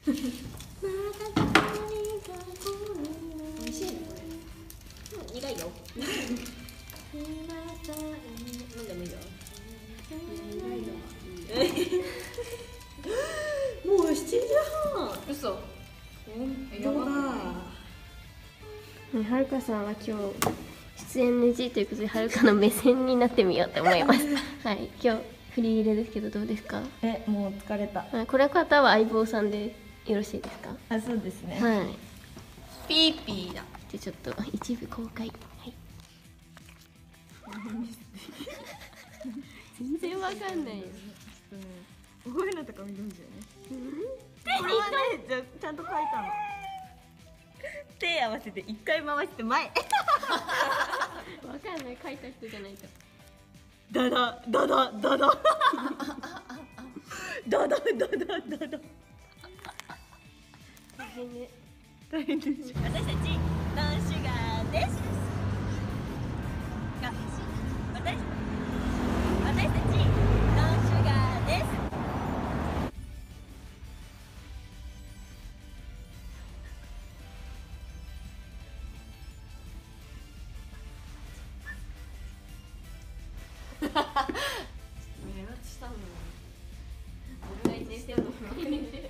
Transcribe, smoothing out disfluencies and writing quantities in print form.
美味しいねこれ。苦いよ。飲んでもいいよ。 苦いのもう7時半。 嘘。 どうだ。 はるかさんは今日出演 NG ということで、はるかの目線になってみようと思いますはい、今日振り入れですけどどうですか？ もう疲れた。 これ方は相棒さんでよろしいですか？ あ、そうですね。 はい。 ピーピーだ。 じゃあちょっと一部公開。はい。全然わかんないよ。 こういうのとか見るんだよね。これはね、ちゃんと書いたの。手合わせて一回回して前。 わかんない、書いた人じゃないと。 ダダダダダダ。ダダダダダダ。 大変ね。 大変でしょ。私たちノンシュガーです。私たちノンシュガーです。 目立ちしたの。俺が1年生の。